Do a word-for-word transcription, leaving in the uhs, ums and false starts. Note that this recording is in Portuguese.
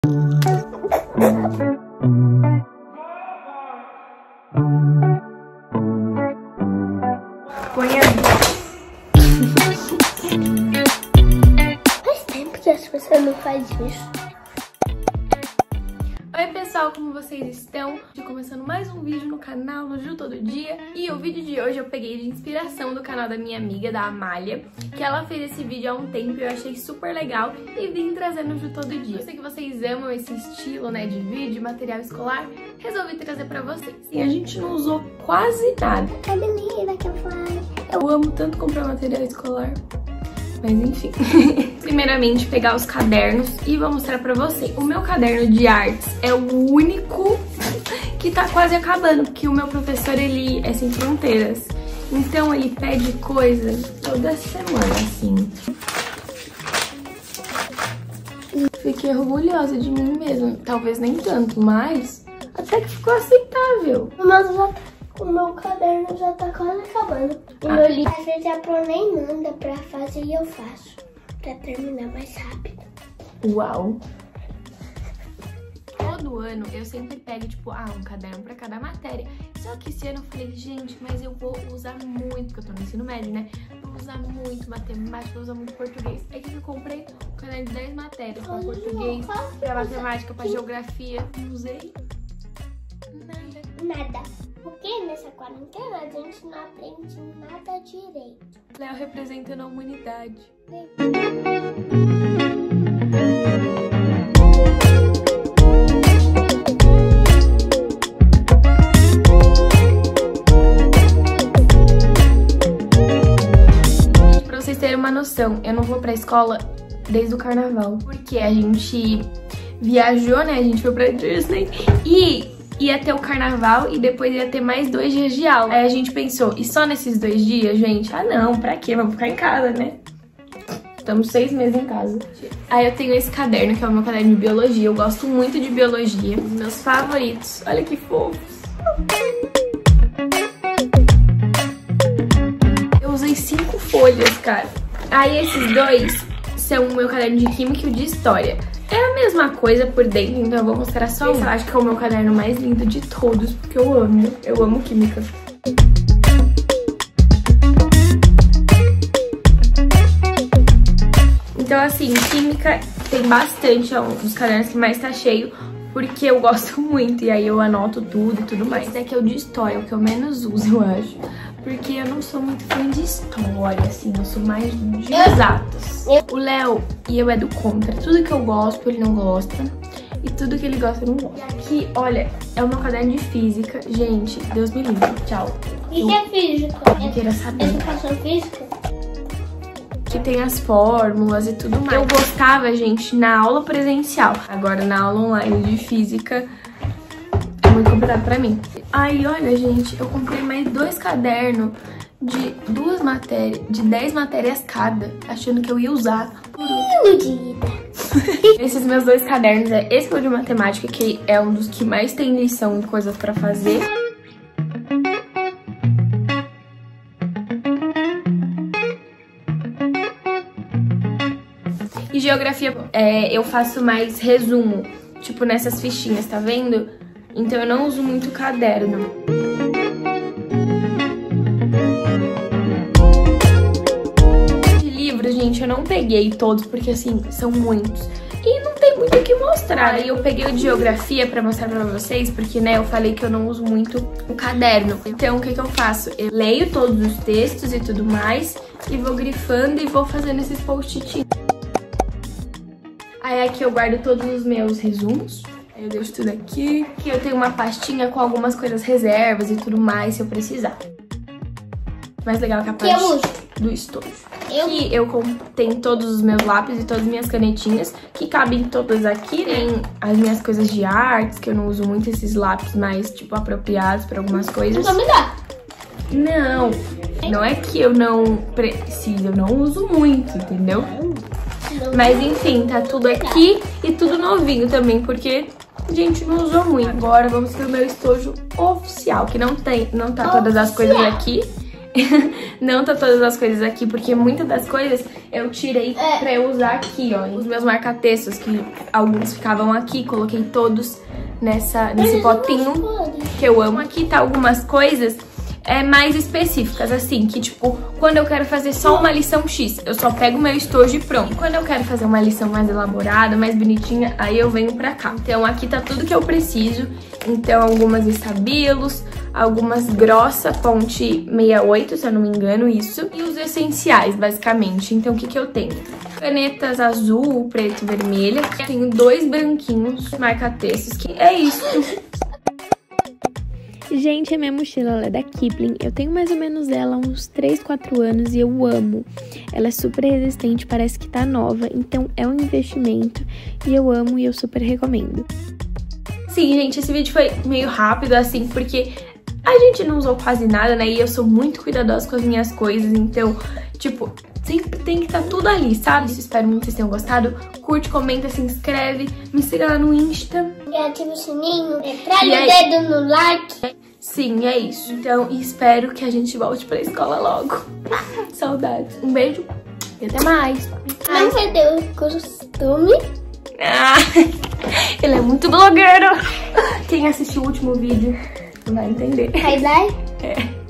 Põe aí. Faz tempo que as pessoas não fazem isso. Oi pessoal, como vocês estão? Estou começando mais um vídeo no canal, no Ju Todo Dia. E o vídeo de hoje eu peguei de inspiração do canal da minha amiga, da Amália, que ela fez esse vídeo há um tempo e eu achei super legal e vim trazer no Ju Todo Dia. Eu sei que vocês amam esse estilo, né, de vídeo, material escolar, resolvi trazer pra vocês. E a gente não usou quase nada. Cadê a menina que eu falei? Eu amo tanto comprar material escolar. Mas enfim. Primeiramente, pegar os cadernos e vou mostrar pra vocês. O meu caderno de artes é o único que tá quase acabando, porque o meu professor, ele é sem fronteiras. Então ele pede coisa toda semana, assim. Fiquei orgulhosa de mim mesma. Talvez nem tanto, mas até que ficou aceitável. Mas já, o meu caderno já tá quase acabando. O Ah. meu livro, às vezes a Pro nem manda pra fazer e eu faço. Pra terminar mais rápido. Uau! Todo ano eu sempre pego, tipo, ah, um caderno pra cada matéria. Só que esse ano eu falei, gente, mas eu vou usar muito, porque eu tô no ensino médio, né? Vou usar muito matemática, vou usar muito português. Aí que eu comprei um caderno de dez matérias, pra português, pra matemática, pra geografia. Não usei nada. Nada. Porque nessa quarentena a gente não aprende nada direito. Léo representando a humanidade. Pra vocês terem uma noção, eu não vou pra escola desde o carnaval. Porque a gente viajou, né? A gente foi pra Disney e ia ter o carnaval e depois ia ter mais dois dias de aula. Aí a gente pensou, e só nesses dois dias, gente? Ah não, pra quê? Vamos ficar em casa, né? Estamos seis meses em casa. Aí eu tenho esse caderno, que é o meu caderno de biologia. Eu gosto muito de biologia. Os meus favoritos. Olha que fofos. Eu usei cinco folhas, cara. Aí esses dois são o meu caderno de química e o de história. É a mesma coisa por dentro, então eu vou mostrar só um. Eu acho que é o meu caderno mais lindo de todos, porque eu amo. Eu amo química. Então, assim, química tem bastante, é um dos cadernos que mais tá cheio, porque eu gosto muito, e aí eu anoto tudo e tudo mais. Esse daqui é o de história, o que eu menos uso, eu acho. Porque eu não sou muito fã de história, assim, eu sou mais de exatas. O Léo e eu é do contra. Tudo que eu gosto, ele não gosta. E tudo que ele gosta, eu não gosto. E aqui, olha, é o meu caderno de física. Gente, Deus me livre. Tchau. O que é física? Eu queira saber. Educação física? Que tem as fórmulas e tudo mais. Eu gostava, gente, na aula presencial. Agora, na aula online de física, é muito complicado pra mim. Aí, olha, gente, eu comprei mais dois cadernos de duas matérias, de dez matérias cada, achando que eu ia usar. Iludida. Esses meus dois cadernos, é esse que é o de matemática, que é um dos que mais tem lição e coisas pra fazer. E geografia, é, eu faço mais resumo, tipo nessas fichinhas, tá vendo? Então eu não uso muito caderno. De livros, gente, eu não peguei todos, porque assim, são muitos. E não tem muito o que mostrar. Aí eu peguei o de geografia pra mostrar pra vocês, porque, né, eu falei que eu não uso muito o caderno. Então, o que que eu faço? Eu leio todos os textos e tudo mais, e vou grifando e vou fazendo esses post-it. Aí aqui eu guardo todos os meus resumos. Aí eu deixo tudo aqui. Aqui eu tenho uma pastinha com algumas coisas reservas e tudo mais, se eu precisar. Mais legal que a parte eu uso. do estojo. Eu... Aqui eu tenho todos os meus lápis e todas as minhas canetinhas, que cabem todas aqui. Tem as minhas coisas de artes, que eu não uso muito esses lápis mais, tipo, apropriados para algumas coisas. Então me dá. Não, não é que eu não preciso, eu não uso muito, entendeu? Mas enfim, tá tudo aqui e tudo novinho também, porque a gente não usou muito. Agora vamos pro meu estojo oficial, que não tem, não tá todas as coisas aqui. Não tá todas as coisas aqui, porque muitas das coisas eu tirei pra eu usar aqui, ó. Os meus marca-textos, que alguns ficavam aqui, coloquei todos nessa, nesse potinho que eu amo. Aqui tá algumas coisas é, mais específicas, assim, que tipo, quando eu quero fazer só uma lição X, eu só pego o meu estojo e pronto. Quando eu quero fazer uma lição mais elaborada, mais bonitinha, aí eu venho pra cá. Então aqui tá tudo que eu preciso. Então algumas estabilos, algumas grossa, fonte sessenta e oito, se eu não me engano, isso. E os essenciais, basicamente. Então o que que eu tenho? Canetas azul, preto e vermelha. Tenho dois branquinhos, marca-textos, que é isso. Gente, a minha mochila ela é da Kipling. Eu tenho mais ou menos ela há uns três, quatro anos e eu amo. Ela é super resistente, parece que tá nova. Então é um investimento e eu amo e eu super recomendo. Sim, gente, esse vídeo foi meio rápido, assim, porque a gente não usou quase nada, né? E eu sou muito cuidadosa com as minhas coisas, então, tipo, sempre tem que estar tudo ali, sabe? Espero muito que vocês tenham gostado. Curte, comenta, se inscreve, me siga lá no Insta. E ativa o sininho, tralha o dedo no like. Sim, é isso. Então, espero que a gente volte pra escola logo. Saudades. Um beijo e até mais. Não perdeu o costume. Ah, ele é muito blogueiro. Quem assistiu o último vídeo vai entender. Bye, bye. É.